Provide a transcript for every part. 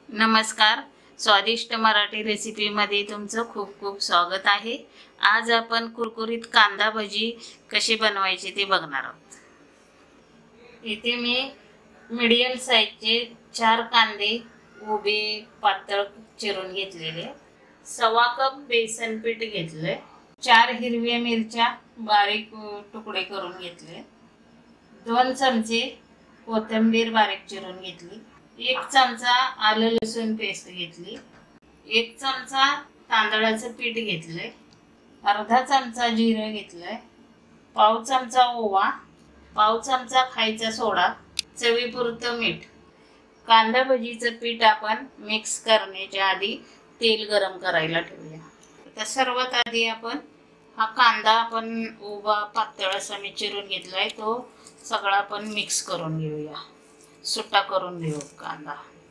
नमस्कार. स्वादिष्ट मराठी रेसिपीमध्ये तुमचं खूप खूप स्वागत आहे. आज आपण कुरकुरीत कांदा भजी कशी बनवायची ते बघणार आहोत. इथे मी मीडियम साईजचे 4 कांदे उभे पातळ चिरून घेतलेले, 1.25 कप बेसन पीठ घेतले, 4 हिरव्या मिरच्या बारीक तुकडे करून घेतले, 2 चमचे कोथिंबीर बारीक चिरून घेतली, 1 चमचा आलं लसूण पेस्ट घेतली, 1 चमचा तांदळाचं पीठ घेतलंय, अर्धा चमचा जिरं घेतलंय, पाव चमचा ओवा, पाव चमचा खायचा सोडा, चवीपुरतं मीठ. कांदा भजीचं पीठ आपण मिक्स करण्याच्या आधी तेल गरम करायला ठेवूया. तर सर्वात आधी आपण हा कांदा आपण उभा पातळ असा मी चिरून घेतलाय, तो सगळा आपण मिक्स करून घेऊया, सुट्टा करून घेऊ कांदा.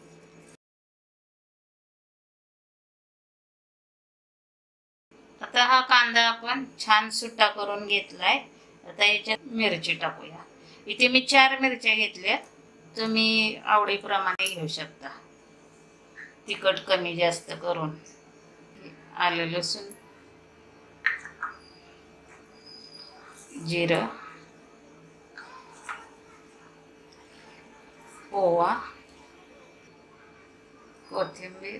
आता हा कांदा आपण छान सुट्टा करून घेतलाय. आता याच्यात मिरची टाकूया. इथे मी 4 मिरच्या घेतल्या, तुम्ही आवडीप्रमाणे घेऊ शकता, तिखट कमी जास्त करून. आलं लसूण, जिरं, ओवा, कोथिंबीर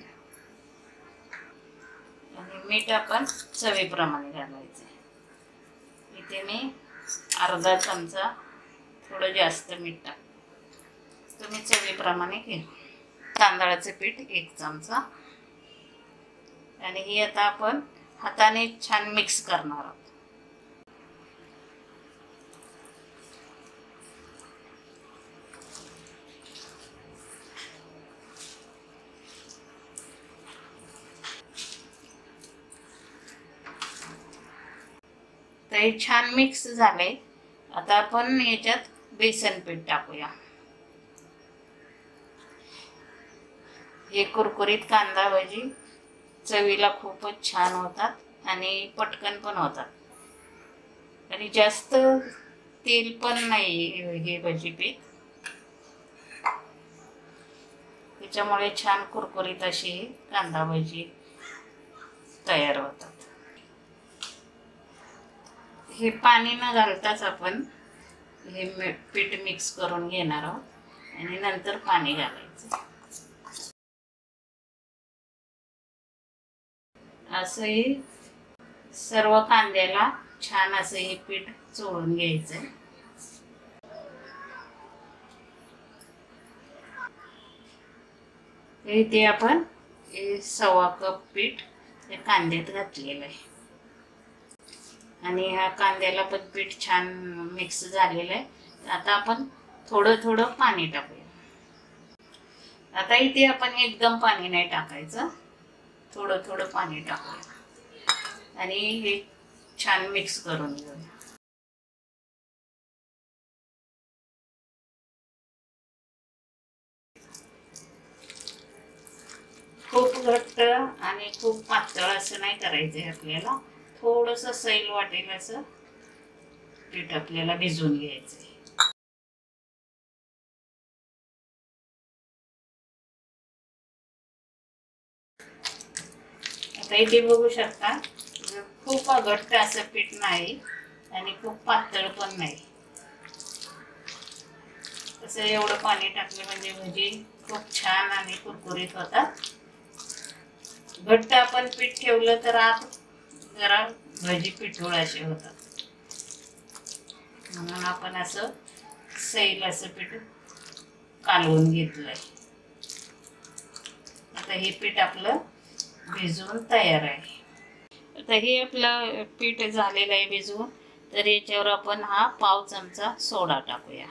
आणि मीठ आपण चवीप्रमाणे घालायचं. इथे मी अर्धा चमचा, थोडं जास्त मीठ टाक, तुम्ही चवीप्रमाणे घ्या. तांदळाचं पीठ 1 चमचा आणि हे आता आपण हाताने छान मिक्स करणार आहोत. तर हे छान मिक्स झालंय. आता आपण याच्यात बेसन पीठ टाकूया. हे कुरकुरीत कांदा भजी चवीला खूपच छान होतात आणि पटकन पण होतात आणि जास्त तेल पण नाही हे भजी पीठ, त्याच्यामुळे छान कुरकुरीत अशी कांदा भजी तयार होतात. हे पाणी न घालताच आपण हे पीठ मिक्स करून घेणार आहोत आणि नंतर पाणी घालायचं. असं हे सर्व कांद्याला छान असं हे पीठ चोळून घ्यायचं. इथे आपण 1.25 कप पीठ कांद्यात घातलेलं आहे आणि ह्या कांद्याला पण पीठ छान मिक्स झालेलं आहे. आता आपण थोडं थोडं पाणी टाकूया. आता इथे आपण एकदम पाणी नाही टाकायचं, थोडं थोडं पाणी टाकूया आणि हे छान मिक्स करून घेऊया. खूप घट्ट आणि खूप पातळ असं नाही करायचंय आपल्याला, थोडंसं सैल वाटेल असं पीठ आपल्याला भिजवून घ्यायचंय. आता इथे बघू शकता, खूप घट्ट असं पीठ नाही आणि खूप पातळ पण नाही. तसं एवढं पाणी टाकलं म्हणजे भजी खूप छान आणि कुरकुरीत होतात. घट्ट आपण पीठ ठेवलं तर आत जरा भजी पिठोळ असे होतात, म्हणून आपण असं सैल असं पीठ कालवून घेतलंय. आता हे पीठ आपलं भिजवून तयार आहे. आता हे आपलं पीठ झालेलं आहे भिजवून, तर याच्यावर आपण हा पाव चमचा सोडा टाकूया.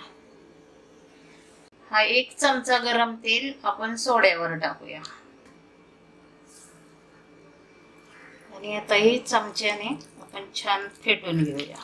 हा 1 चमचा गरम तेल आपण सोड्यावर टाकूया आणि आता ही चमच्याने आपण छान फेटून घेऊया.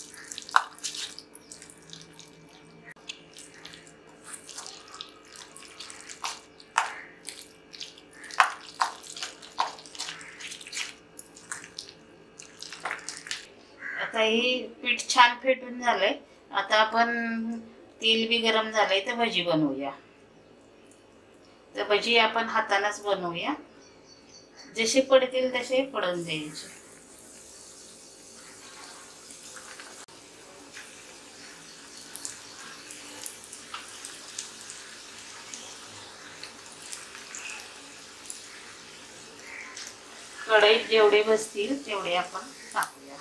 आता ही पीठ छान फेटून झालंय. आता आपण तेल बी गरम झालंय तर भजी बनवूया. तर भजी आपण हातानेच बनवूया. जसे पडतील तसे पडून द्यायचे. कढईत जेवढे बसतील तेवढे आपण टाकूया.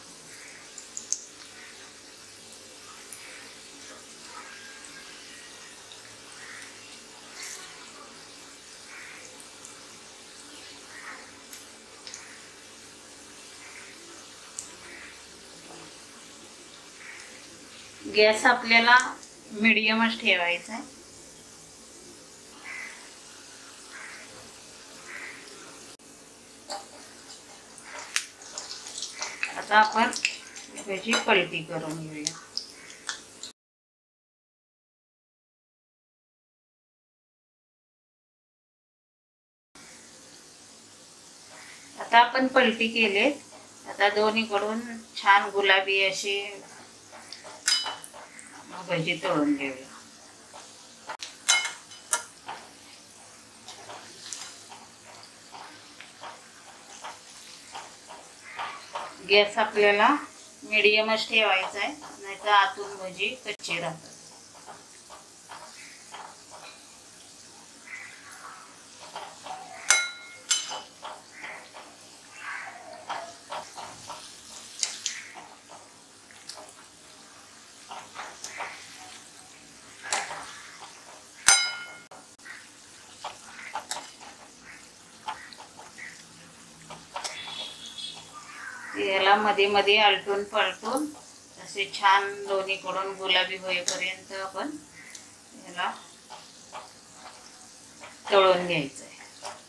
गॅस आपल्याला मीडियमच ठेवायचा आहे. आता आपण त्याची पलटी करून घेऊया. आता आपण पलटी केले. आता दोन्हीकडून छान गुलाबी अशी भजी तळून घेऊया. गॅस आपल्याला मीडियमच ठेवायचा आहे, नाहीतर आतून भजी कच्ची राहतात. याला मध्ये मध्ये आलटून पलटून असे छान दोन्हीकडून गुलाबी होईपर्यंत आपण याला तळून घ्यायचं आहे.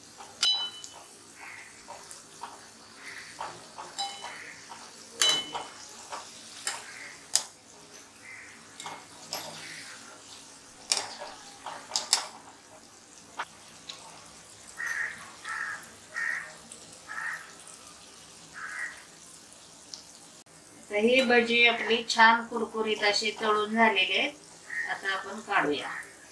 तर ही भजी आपली छान कुरकुरीत अशी तळून झालेली आहेत. आता आपण काढूया.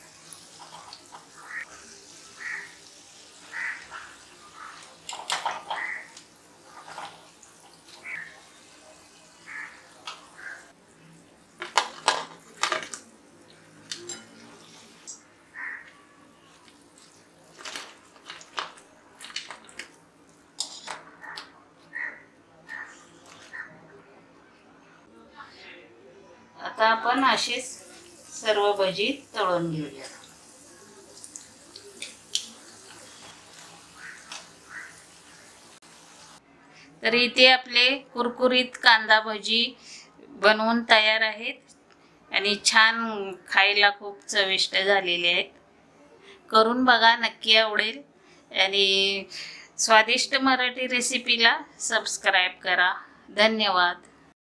आता आपण अशीच सर्व भजी तळून घेऊया. तर इथे आपले कुरकुरीत कांदा भजी बनवून तयार आहेत आणि छान खायला खूप चविष्ट झालेले आहेत. करून बघा, नक्की आवडेल. आणि स्वादिष्ट मराठी रेसिपीला सबस्क्राईब करा. धन्यवाद.